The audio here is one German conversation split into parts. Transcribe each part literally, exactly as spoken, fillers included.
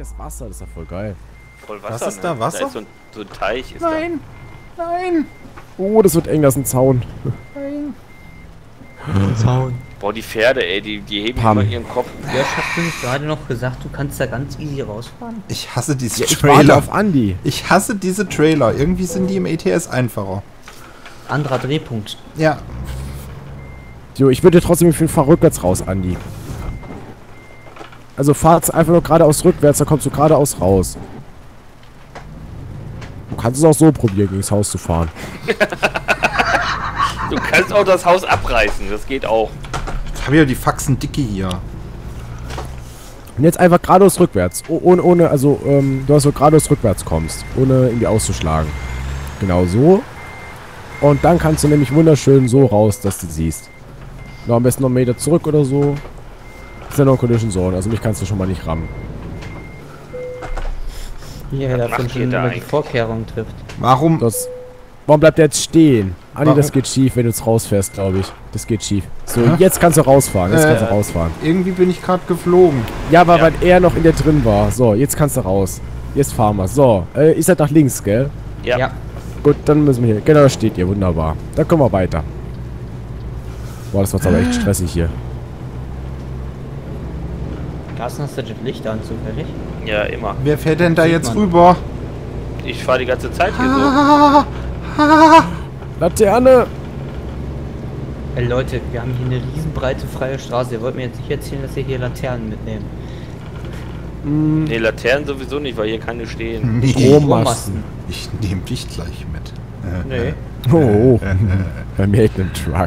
hier ist Wasser, das ist ja voll geil. Voll Wasser. Was ist ne? da, Wasser? Da ist so ein, so ein Teich. Ist Nein, nein. Oh, das wird eng, das ist ein Zaun. Nein. Zaun. da. Boah, die Pferde, ey, die, die heben Pam. immer ihren Kopf. Ja, hast du nicht gerade noch gesagt, du kannst da ganz easy rausfahren? Ich hasse diese Ja, ich warte Trailer. auf Andi. Ich hasse diese Trailer. Irgendwie sind die im E T S einfacher. Anderer Drehpunkt. Ja. Jo, ich würde dir trotzdem empfehlen, fahr rückwärts raus, Andi. Also fahr einfach nur geradeaus rückwärts, dann kommst du geradeaus raus. Du kannst es auch so probieren, gegen das Haus zu fahren. Du kannst auch das Haus abreißen, das geht auch. Ich habe ja die Faxen dicke hier. Und jetzt einfach geradeaus rückwärts. Oh, ohne, ohne, also, ähm, du hast so geradeaus rückwärts kommst. Ohne irgendwie auszuschlagen. Genau so. Und dann kannst du nämlich wunderschön so raus, dass du siehst. Noch am besten noch einen Meter zurück oder so. Ist ja noch Collision Zone, also mich kannst du schon mal nicht rammen. Hier, Was davon macht ihr schon da immer die eigentlich? Vorkehrung trifft. Warum? Das, warum bleibt der jetzt stehen? Andi, Warum? das geht schief, wenn du jetzt rausfährst, glaube ich. Das geht schief. So, Hä? jetzt kannst du rausfahren. Jetzt Äh, kannst du rausfahren. Irgendwie bin ich gerade geflogen. Ja, aber ja. weil er noch in der drin war. So, jetzt kannst du raus. Jetzt fahren wir. So, äh, ihr seid nach links, gell? Ja. Ja. Gut, dann müssen wir hier. Genau, da steht ihr. Wunderbar. Dann kommen wir weiter. Boah, das wird aber echt stressig hier. Carsten, hast du das Licht an, zufällig? Ja, immer. Wer fährt denn da Sieht jetzt man. rüber? Ich fahre die ganze Zeit hier so. Ah, ah. Laterne! Ey Leute, wir haben hier eine riesenbreite freie Straße. Ihr wollt mir jetzt nicht erzählen, dass ihr hier Laternen mitnehmen. Hm, Ne, Laternen sowieso nicht, weil hier keine stehen. Nee, Strommasten. ich nehme dich gleich mit. Nee. Oh, bei mir hängt ein Truck.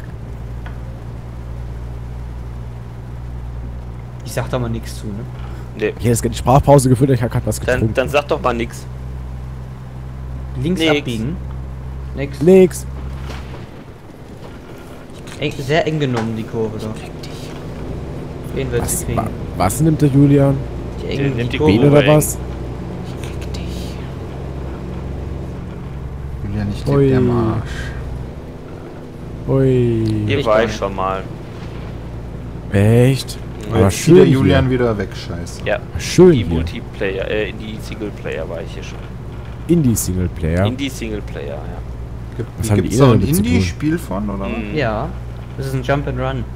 Ich sag da mal nichts zu, ne? Ne. Hier ist die Sprachpause geführt, ich habe gerade was Dann, getrunken. dann sag doch mal nix. Links Nix. abbiegen. Nix. Nix. Eng, sehr eng genommen, die Kurve da. Wen willst Was, du kriegen? wa, was nimmt der Julian? Die Der eng, nimmt die die Wen Kurve. Kurve. oder was? Ich will ja nicht Ui. der Marsch. Ui. Hier Ich war gar ich nicht. schon mal. Echt? Ja. Aber Jetzt zieht der schön Julian hier. wieder weg, scheiße. Ja. Schön Die hier. Multiplayer, äh, in die Singleplayer war ich hier schon. Indie-Singleplayer. In die Singleplayer, ja. Gibt, Was haben die gibt's da ein damit zu tun? Indie-Spiel von, oder? was? Mhm. Ja. Das ist ein Jump and Run.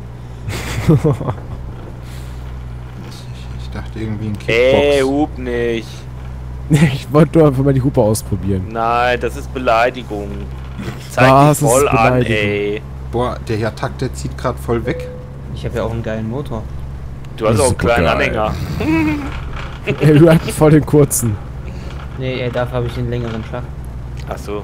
Ich, ich dachte irgendwie ein Ey, Kickbox. hub nicht. Ich wollte nur einfach mal die Hupe ausprobieren. Nein, das ist Beleidigung. Zeig Was dich ist voll an, Beleidigung? ey. Boah, der Attack, der zieht gerade voll weg. Ich habe ja auch einen geilen Motor. Du hast Das auch ist einen kleinen super geil. Anhänger. Ey, du hast voll den kurzen. Nee, ey, dafür habe ich den längeren Schlag. Ach so.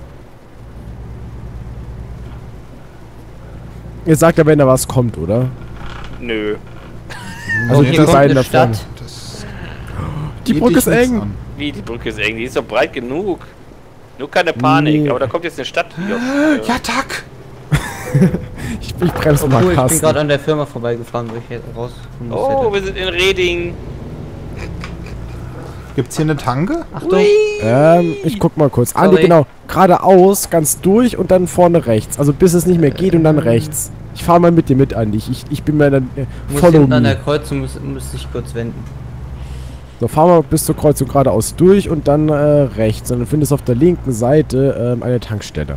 Ihr sagt ja, wenn da was kommt, oder? Nö. Also hier die kommt beiden eine davon. Stadt. Das Die geht Brücke dich ist nichts eng. an. Wie, die Brücke ist eng. Die ist doch breit genug. Nur keine Panik. Nee. Aber da kommt jetzt eine Stadt. Die auf, äh, Ja, Attack! Ich, ich bremse Oh mal cool, ich bin Carsten. gerade an der Firma vorbeigefahren, wo ich jetzt raus muss. Oh, wir sind in Reding. Gibt's hier eine Tanke? Achtung! Ähm, ich guck mal kurz. Andi, Sorry. genau. Geradeaus, ganz durch und dann vorne rechts. Also bis es nicht mehr geht und dann rechts. Ich fahre mal mit dir mit, Andi. Ich, ich bin mir dann. Äh, Muss follow hinten an der me. Kreuzung muss, muss ich kurz wenden. So, fahren wir bis zur Kreuzung geradeaus durch und dann äh, rechts. Und dann findest du auf der linken Seite ähm, eine Tankstelle.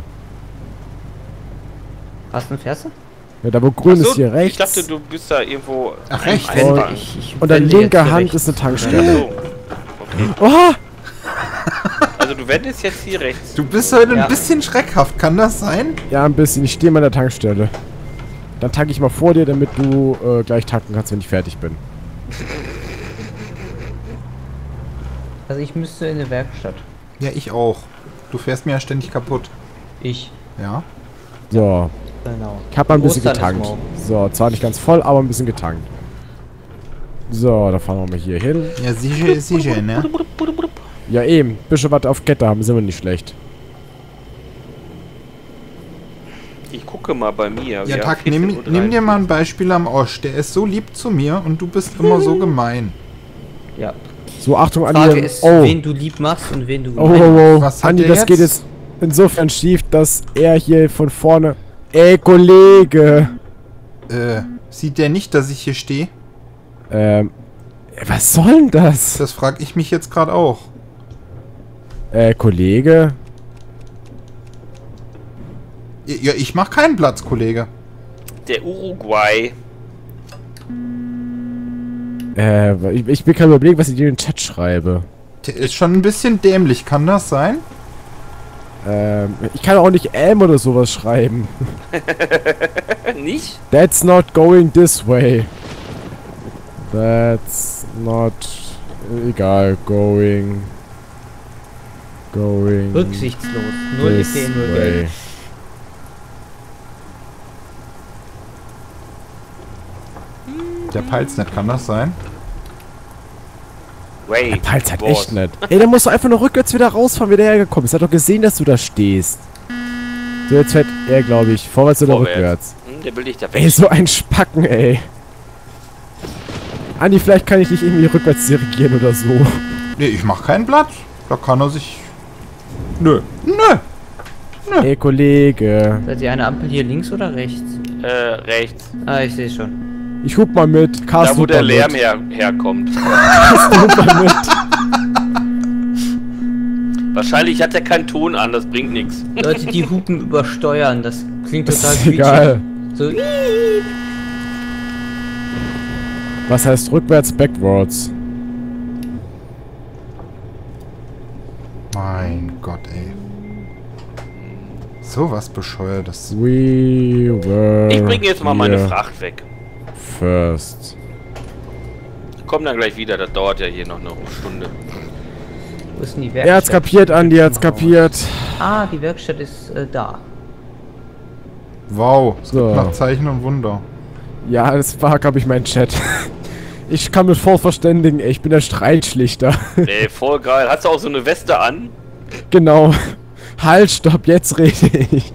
Hast du einen Ferse? Ja, da wo grün Ach so, ist hier rechts. Ich dachte, du bist da irgendwo. Ach, am rechts. Eingang. Ich, ich Und an wende jetzt linker hier Hand rechts. ist eine Ach Tankstelle. so. Okay. Oha! Also du wendest jetzt hier rechts. Du bist heute Ja. ein bisschen schreckhaft, kann das sein? Ja, ein bisschen. Ich stehe mal an der Tankstelle. Dann tanke ich mal vor dir, damit du äh, gleich tanken kannst, wenn ich fertig bin. Also ich müsste in eine Werkstatt. Ja, ich auch. Du fährst mir ja ständig kaputt. Ich. Ja? So, Genau. ich habe mal ein bisschen Ostern ist getankt. morgen. So, zwar nicht ganz voll, aber ein bisschen getankt. So, da fahren wir mal hier hin. Ja, sicher, sicher, ne? Ja, eben. Bisschen was auf Kette haben, sind wir nicht schlecht. Ich gucke mal bei mir. Ja, Wir haben Tack, nimm, vierzehn Uhr nimm dir mal ein Beispiel am Osch. Der ist so lieb zu mir und du bist immer so gemein. Ja. So, Achtung, Frage Andi. ist, Oh, wen du lieb machst und wen du oh, gemein machst. oh, oh. Was hat Andi, der das jetzt? geht jetzt insofern schief, dass er hier von vorne... Ey, Kollege! Äh, sieht der nicht, dass ich hier stehe? Ähm, Was soll denn das? Das frage ich mich jetzt gerade auch. Äh, Kollege? Ja, ich mach keinen Platz, Kollege. Der Uruguay. Äh, ich, ich bin gerade überlegen, was ich dir in den Chat schreibe. Der ist schon ein bisschen dämlich, kann das sein? Ähm, ich kann auch nicht M oder sowas schreiben. Nicht? That's not going this way. That's not... Egal, going... Going... Rücksichtslos. Null E this P, null way. Geld. Der peilt's nicht, kann das sein? Way. Der peilt's halt Boss. echt nicht. Ey, dann musst du einfach nur rückwärts wieder rausfahren, wie der hergekommen ist. Er hat doch gesehen, dass du da stehst. So, jetzt fährt er, glaube ich, vorwärts oder Vorwärts. rückwärts. Hm, der will dich da Ey, weg. so ein Spacken, ey. Andi, vielleicht kann ich dich irgendwie rückwärts dirigieren oder so. Nee, ich mach keinen Platz. Da kann er sich... Nö. Nö. Ey, Kollege. Seid ihr eine Ampel hier links oder rechts? Äh, rechts. Ah, ich sehe schon. Ich hup mal mit. Carsten, Da, wo hup der mal Lärm mit. her herkommt. Carsten, hup mal mit. Wahrscheinlich hat er keinen Ton an, das bringt nichts. Leute, die Hupen übersteuern, das klingt Das total ist egal. So, iiii. Was heißt rückwärts, backwards? Mein Gott, ey. So was Bescheuertes. We were Ich bringe jetzt mal meine here Fracht weg. first. Ich komm dann gleich wieder, das dauert ja hier noch eine Stunde. Wo ist denn die Er Werkstatt? hat's kapiert, Andi, er hat's kapiert. Ah, die Werkstatt ist äh, da. Wow. So. Nach Zeichen und Wunder. Ja, das war, glaube ich, mein Chat. Ich kann mich voll verständigen, ey, ich bin der Streitschlichter. Ey, voll geil. Hast du auch so eine Weste an? Genau. Halt, stopp, jetzt rede ich.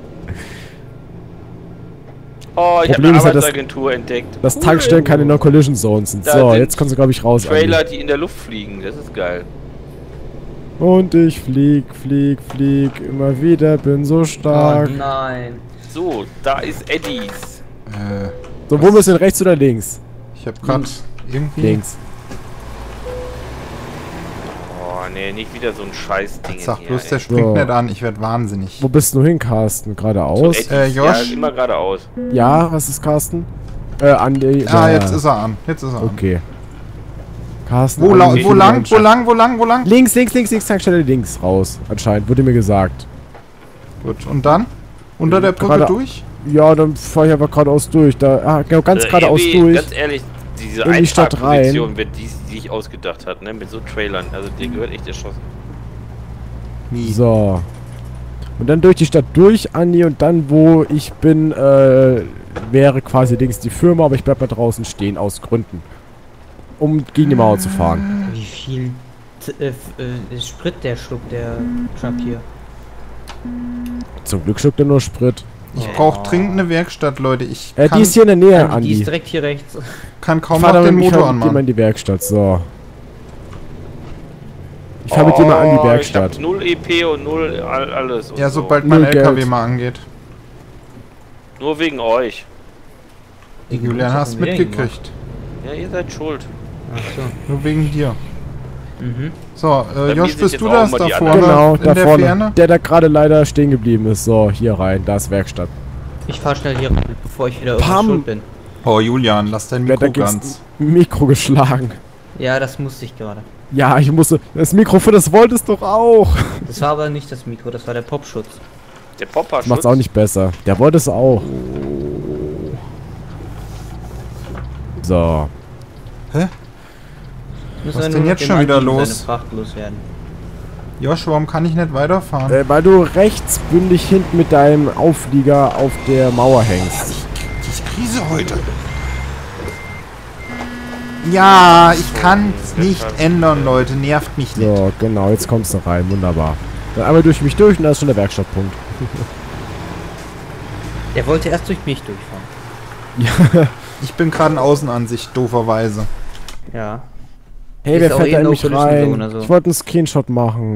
Oh, ich habe Problem eine ist ja, dass- Arbeitsagentur entdeckt. Das Tankstellen keine No-Collision Zones sind. Da So, sind jetzt kannst du, glaube ich, raus, Trailer, Andi. die in der Luft fliegen. Das ist geil. Und ich flieg, flieg, flieg, immer wieder, bin so Oh stark. nein. So, da ist Eddies. Äh, So, wo müssen wir, rechts oder links? ich hab grad irgendwie... Links. Oh, nee, nicht wieder so ein Scheißding. Sag hier, bloß, ey. der springt So. nicht an. Ich werd wahnsinnig. Wo bist du hin, Carsten? Geradeaus? Eddies, Äh, ja, Josh? immer geradeaus. Ja, was ist Carsten? Äh, Andi. Ah, ja. jetzt ist er an. Jetzt ist er an. Okay. Carsten. Wo, la Andi, wo lang, wo lang, wo lang, wo lang? Links, links, links, links, Tankstelle links raus. Anscheinend, wurde mir gesagt. Gut, und dann? Unter der Brücke Gerade- durch? Ja, dann fahr ich einfach geradeaus durch. Da, ah, genau, ganz Äh, geradeaus irgendwie, durch. Ganz ehrlich, diese in die Stadt Einparkposition wird die, die sich ausgedacht hat, ne? Mit so Trailern. Also, dir gehört echt erschossen. Nie. So. Und dann durch die Stadt durch, Andi, und dann, wo ich bin, äh, wäre quasi links die Firma, aber ich bleib mal draußen stehen, aus Gründen. Um gegen die Mauer zu fahren. Wie viel t- äh, f- äh, Sprit der schluckt, der Truck hier. Zum Glück schluckt er nur Sprit. Ich brauche dringend eine Werkstatt, Leute. Ich Äh, kann, die ist hier in der Nähe, Ja, die Andi. ist direkt hier rechts. kann kaum Ich fahr noch den damit- ich Motor fahr mit dir mal anmachen. in die Werkstatt, so. Ich fahr mit dir mal an die Oh, Werkstatt. Ich hab null E P und null all, alles. Und Ja, so. sobald mein Null L K W Geld. mal angeht. Nur wegen euch. Julian, hast mitgekriegt. Ja, ihr seid schuld. Ach so. Nur wegen dir. Mhm. So, äh, mir Josh, sind bist jetzt du auch das mal da die vorne? anderen. Genau, in da der vorne. Ferne? Der da gerade leider stehen geblieben ist. So, hier rein, da ist Werkstatt. Ich fahr schnell hier rein, bevor ich wieder irgendwas Pam. schuld bin. Oh, Julian, lass dein Wer hat da Mikro gibt's ganz. ein Mikro geschlagen. Ja, das musste ich gerade. Ja, ich musste. Das Mikrofon, das wolltest doch auch. Das war aber nicht das Mikro, das war der Popschutz. Der Popper Das macht's auch nicht besser. Der wollte es auch. So. Müssen Was wir denn nur jetzt dem schon wieder Andi los? seine Fracht loswerden. Josh, warum kann ich nicht weiterfahren? Äh, weil du rechts bündig hinten mit deinem Auflieger auf der Mauer hängst. Diese Krise heute. Ja, ich kann's nicht ändern, Leute. Nervt mich nicht. So, genau, jetzt kommst du rein. Wunderbar. Dann einmal durch mich durch und da ist schon der Werkstattpunkt. Der wollte erst durch mich durchfahren. Ja. Ich bin gerade in Außenansicht, dooferweise. Ja. Hey, Ist wer auch fährt eh da in no mich collision rein? zone, also. Ich wollte einen Screenshot machen.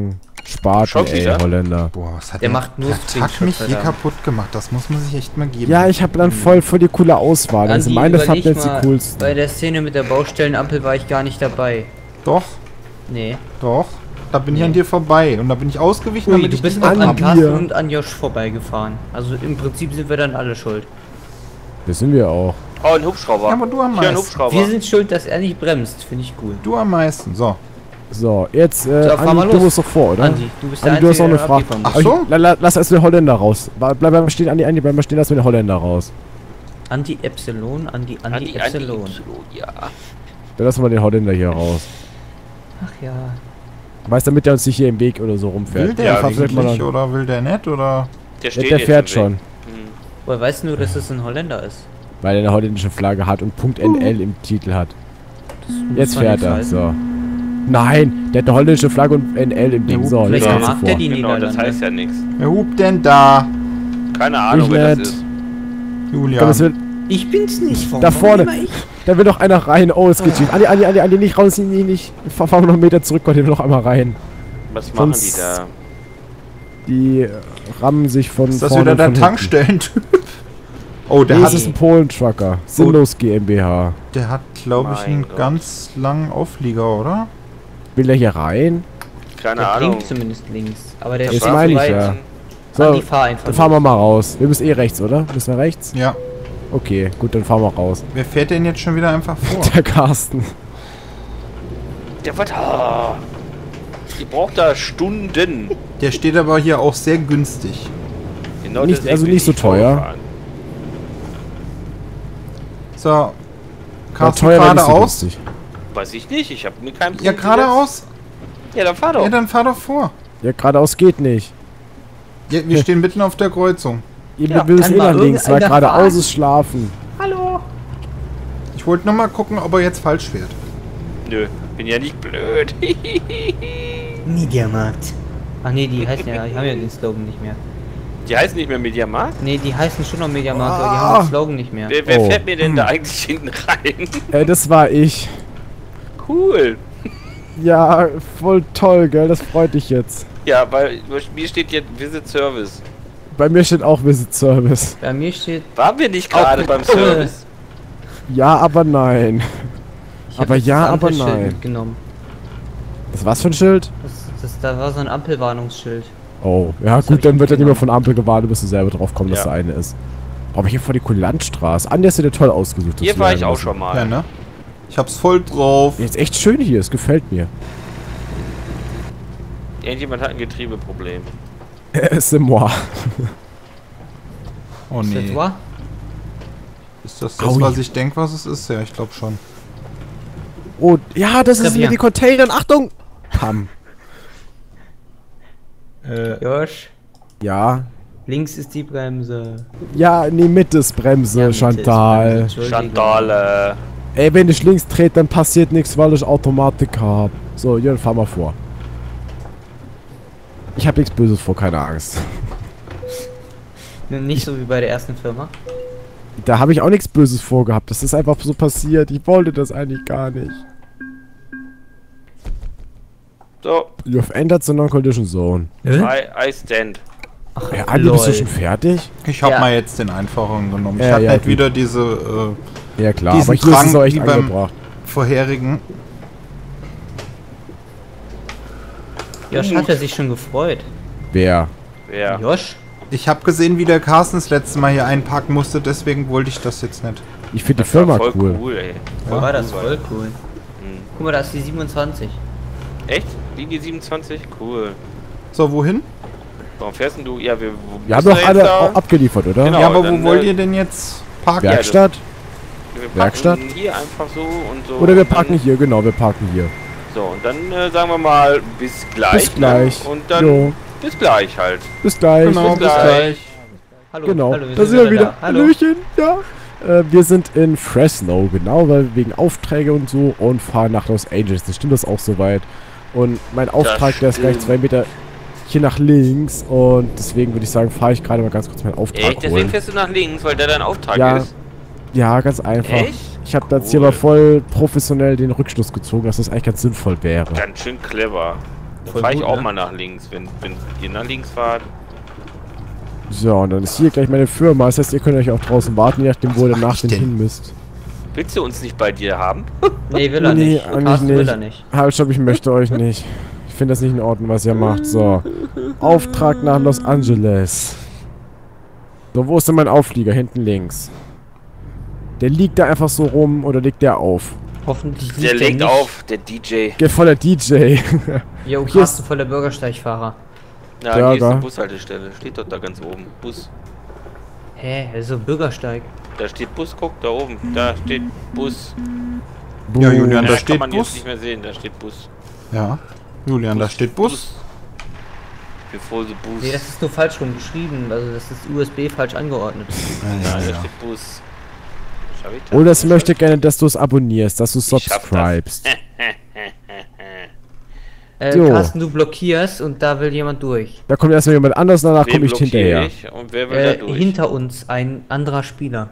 Spaten, Schon ey, wieder? Holländer. Boah, was hat Der denn macht nur der Tag Screenshots, mich hier verdammt. kaputt gemacht? Das muss man sich echt mal geben. Ja, ich habe dann voll, voll die coole Auswahl. Also Andi, meine überleg Thumbnails mal, die coolsten. Bei der Szene mit der Baustellenampel war ich gar nicht dabei. Doch, Nee. doch. Da bin ich Nee. an dir vorbei. Und da bin ich ausgewichen, Ui, damit du ich bist dich noch nicht an Andi. anpasse. Carsten und an Josh vorbeigefahren. Also im Prinzip sind wir dann alle schuld. Das sind wir auch. Oh, ein Hubschrauber. Ja, aber du am Hier ein meisten. Hubschrauber. Wir sind schuld, dass er nicht bremst. Finde ich cool. Du am meisten. So. So, jetzt, äh, So, fahr mal Andi, du los. musst doch vor, oder? Andi, du bist der Andi, du hast noch Einzige, eine der Frage. abgefahren Ach ist. so? La, la, lass erst den Holländer raus. Bleib bleib mal stehen, Andi, Andi, bleib mal stehen, lass mir den Holländer raus. Andi Epsilon, Andi, Andi, Andi, Andi, Epsilon. Epsilon, ja. Dann lassen wir den Holländer hier raus. Ach ja. Weißt du, damit der uns nicht hier im Weg oder so Will rumfährt. der Ja, Fahr vielleicht mal eigentlich dann- oder will der nicht oder? Der Der, steht der jetzt fährt im Weg. schon, Hm. Woher weißt du nur, dass es ein Holländer ist? weil er eine holländische Flagge hat und Punkt N L im Titel hat. Jetzt man fährt nicht er, heißen. so. Nein, der hat eine holländische Flagge und N L im Ding. Ja, So, vielleicht jetzt Ja. geht's mag vor. der die Genau, das Niederlande. heißt ja nichts. Wer hupt denn da? Keine Ahnung, Ich wer nicht. das ist. Komm, Julian. es wird, Ich bin's nicht. Warum da vorne, immer ich? da will noch einer rein. Oh, es geht schief. Andi, Andi, Andi, Andi, nicht raus, nicht, nicht. Fahr, fahren wir noch einen Meter zurück, Gott, hier will noch einmal rein. Was machen die Sonst- da? Die äh, rammen sich von Ist das vorne wieder und der von hinten. Tankstellentyp? Oh, der Nee, hat, es ist ein Polen-Trucker. Sinnlos GmbH. der hat, glaube ich, Mein einen Gott. ganz langen Auflieger, oder? Will der hier rein? Keine Der Ahnung. blinkt zumindest links. Aber der Das steht meine so ich weit. ja. So, Andi, fahr einfach. dann fahren wir mal raus. Wir müssen eh rechts, oder? Müssen wir rechts? Ja. Okay, gut, dann fahren wir raus. Wer fährt denn jetzt schon wieder einfach vor? Der Carsten. Der wird. Ah. Die braucht da Stunden. Der steht aber hier auch sehr günstig. Genau Nicht- deswegen also will nicht so ich teuer. vorfahren. So. Ja, Carsten, teuer, aber nicht so geradeaus. günstig. Weiß ich nicht, ich habe mir keinen Ja, Punkt geradeaus. gesetzt. Ja, dann fahr doch. Ja, dann fahr doch vor. Ja, geradeaus geht nicht. Ja, wir stehen mitten auf der Kreuzung. Ihr Ja, will es kann eh mal nach links, weil irgendeiner geradeaus fahren? ist schlafen. Hallo. Ich wollte nur mal gucken, ob er jetzt falsch fährt. Nö, bin ja nicht blöd. Mediamarkt. Ach nee, die heißen ja, die haben ja den Slogan nicht mehr. Die heißen nicht mehr Mediamarkt? Nee, die heißen schon noch Mediamarkt, aber die Ah. haben den Slogan nicht mehr. Wer, wer Oh. fährt mir denn da eigentlich hinten rein? Äh, das war ich. Cool. Ja, voll toll, gell? Das freut dich jetzt. Ja, weil mir steht jetzt Visit Service. Bei mir steht auch Visit Service. Bei mir steht. Waren wir nicht gerade Auch- beim Service? Ja, aber nein. Ich hab Aber jetzt ja, das aber Ampelschild nein. mitgenommen. Das war's für ein Schild? Das, das, da war so ein Ampelwarnungsschild. Oh, ja Das hab gut, ich dann wird er nicht mehr mitgenommen. von Ampel gewartet, bis du selber drauf kommen, dass Ja. der eine ist. Aber hier vor die Kulandstraße. Andi, hast du dir toll ausgesucht. das Hier zu war ich lernen auch lassen. schon mal. Ja, ne? Ich hab's voll drauf. Jetzt echt schön hier, es gefällt mir. Irgendjemand hat ein Getriebeproblem. C'est moi. Oh Ist das nee. wahr? Ist das das, Aui. was ich denke, was es ist? Ja, ich glaube schon. Oh, ja, das ist Klavier. mit die Containern. Achtung! Pam. Äh, Josh, Ja. links ist die Bremse. Ja, nee, Mitte ist Bremse, Ja, Mitte ist Bremse, Chantal. Entschuldigung. Schandale. Ey, wenn ich links trete, dann passiert nichts, weil ich Automatik hab. So, Jörn, fahr mal vor. Ich hab nichts Böses vor, keine Angst. Nicht so wie bei der ersten Firma. Da habe ich auch nichts Böses vorgehabt. Das ist einfach so passiert. Ich wollte das eigentlich gar nicht. So, You have entered the non-collision zone. I, I stand. Ach, Ja, Andi, bist du lol. schon fertig? ich hab Ja. mal jetzt den einfacheren genommen. Ich Ja, hab ja, nicht gut. wieder diese Ja klar, Diesen aber hier ist es Drang, auch echt wie beim- angebracht. äh, vorherigen. Josh hat er sich schon gefreut. Wer? Wer? Josh? Ich habe gesehen, wie der Carsten das letzte Mal hier einparken musste, deswegen wollte ich das jetzt nicht. Ich finde die Das war Firma voll cool. cool, ey. Wo war das? cool. Voll cool. Hm. Guck mal, da ist die siebenundzwanzig. Echt? Linie siebenundzwanzig? Cool. So, wohin? Warum fährst denn du? Ja, wir. Wo Wir haben bist doch du alle jetzt da? auch abgeliefert, oder? Genau. ja, aber dann, wo wollt äh, ihr denn jetzt parken? Ja, Werkstatt? Wir parken Werkstatt? hier einfach so und so. Oder wir und dann- parken hier, genau, wir parken hier. So, und dann äh, sagen wir mal bis gleich. Bis gleich. Ne? Und dann Jo. bis gleich halt. Bis gleich. Genau, bis bis gleich. gleich. Hallo, Genau, hallo, da sind wir wieder. da. Hallo. Hallöchen, ja. Äh, wir sind in Fresno, genau, weil wegen Aufträge und so und fahren nach Los Angeles. Das stimmt das auch soweit. Und mein Auftrag, der ist gleich stimmt. zwei Meter hier nach links und deswegen würde ich sagen, fahre ich gerade mal ganz kurz meinen Auftrag Echt? Deswegen holen. fährst du nach links, weil der dein Auftrag Ja, ist. Ja, ganz einfach. Echt? Ich habe jetzt hier Cool. mal voll professionell den Rückschluss gezogen, dass das eigentlich ganz sinnvoll wäre. Ganz schön clever. Da Voll fahre ich gut, auch ne? mal nach links, wenn, wenn ihr nach links fahrt. So, und dann ist hier gleich meine Firma. Das heißt, ihr könnt euch auch draußen warten, je nachdem, wo ihr Was mach danach ich denn denn? hin müsst. Willst du uns nicht bei dir haben? Nee, will er Nee, nicht. eigentlich Carsten will nicht. er nicht. Halt, stopp, ich möchte euch nicht. Ich finde das nicht in Ordnung, was ihr macht. So. Auftrag nach Los Angeles. So, wo ist denn mein Auflieger? Hinten links. Der liegt da einfach so rum oder liegt der auf? Hoffentlich Der liegt legt nicht. auf, der D J. Geht voll der D J. Jo, Hier Carsten voll der Bürgersteigfahrer. Ja, hier ist Burger. die Bushaltestelle. Steht dort da ganz oben. Bus. Hä, also Bürgersteig. Da steht Bus, guck, da oben. Da steht Bus. Ja, Julian, Ja, da kann steht man Bus. jetzt nicht mehr sehen, da steht Bus. Ja. Julian, da steht Bus. Bevor sie Bus. Nee, das ist nur falsch rum geschrieben. Also das ist U S B falsch angeordnet. Ja, Ja, ja, da ja. steht Bus. Schaff ich das? Oder es möchte gerne, dass du es abonnierst, dass du Ich schaff das. subscribest. Äh, So. Carsten, du blockierst und da will jemand durch. Da kommt erstmal jemand anders, danach Wen komme ich blockiere hinterher. ich und wer will Äh, da durch? hinter uns ein anderer Spieler.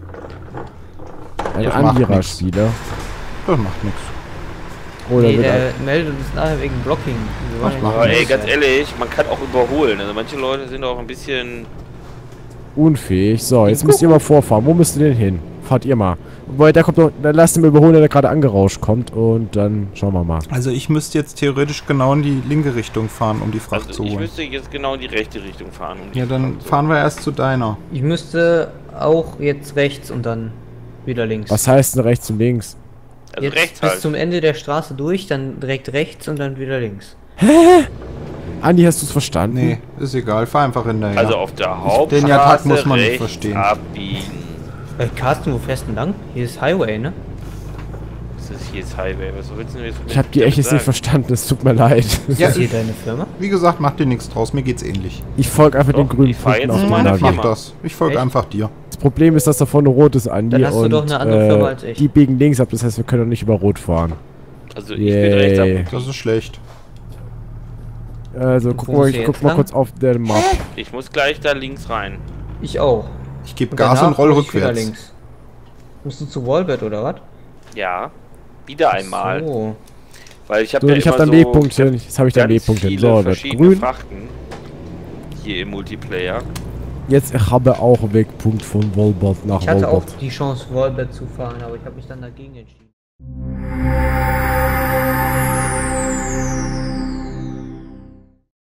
Ein Das macht anderer nix. Spieler. Das macht nichts. Oder Nee, wird der meldet uns nachher wegen Blocking. Wir wollen Ach, ja mach nicht Aber ey, los ganz sein. ehrlich, man kann auch überholen. Also manche Leute sind auch ein bisschen... unfähig. So, jetzt müsst ihr mal vorfahren. Wo müsst ihr denn hin? Fahrt ihr mal. Wobei, da kommt doch, dann lasst ihn mal überholen, der gerade angerauscht kommt und dann schauen wir mal. Also ich müsste jetzt theoretisch genau in die linke Richtung fahren, um die Fracht Also zu ich holen. müsste jetzt genau in die rechte Richtung fahren. Um die Ja, dann Fracht zu- fahren wir erst zu deiner. Ich müsste auch jetzt rechts und dann wieder links. Was heißt denn rechts und links? Also jetzt rechts bis halt. zum Ende der Straße durch, dann direkt rechts und dann wieder links. Andi, hast du es verstanden? Nee, ist egal, fahr einfach hinterher. Also auf der Den Hauptstraße Attack muss man nicht rechts verstehen. abbiegen. Äh, Carsten, wo fährst du denn lang? Hier ist Highway, ne? Das ist hier das Highway. Was willst du denn jetzt Ich habe die echt jetzt nicht verstanden, es tut mir leid. Ist Ja, das hier ich- deine Firma? Wie gesagt, mach dir nichts draus, mir geht's ähnlich. Ich folge einfach Doch, den grünen ich fahr Punkten jetzt auf zu dem meiner Navi. Mach Firma. das. Ich folge Echt? einfach dir. Das Problem ist, dass da vorne rot ist, Andi. Dann hast du und, doch eine andere äh, Firma als ich. Die biegen links ab, das heißt, wir können doch nicht über rot fahren. Also ich bin rechts Yay. ab. Das ist schlecht. Also, Und guck wo mal, muss ich ich guck jetzt mal lang? kurz auf der Map. Ich muss gleich da links rein. Ich auch. Ich gebe Und Gas und danach roll muss ich wieder rückwärts. links. Musst du zu Wallbed oder was? Ja. Wieder einmal. So. Weil ich habe So, ja ich immer habe dann so Wegpunktchen. Jetzt habe ich dann ganz Wegpunktchen. viele So, das verschiedene grün. Frachten hier im Multiplayer. Jetzt ich habe auch Wegpunkt von Wolbert nach Ich hatte auch Wolbert. die Chance, Wallbed zu fahren, aber ich habe mich dann dagegen entschieden.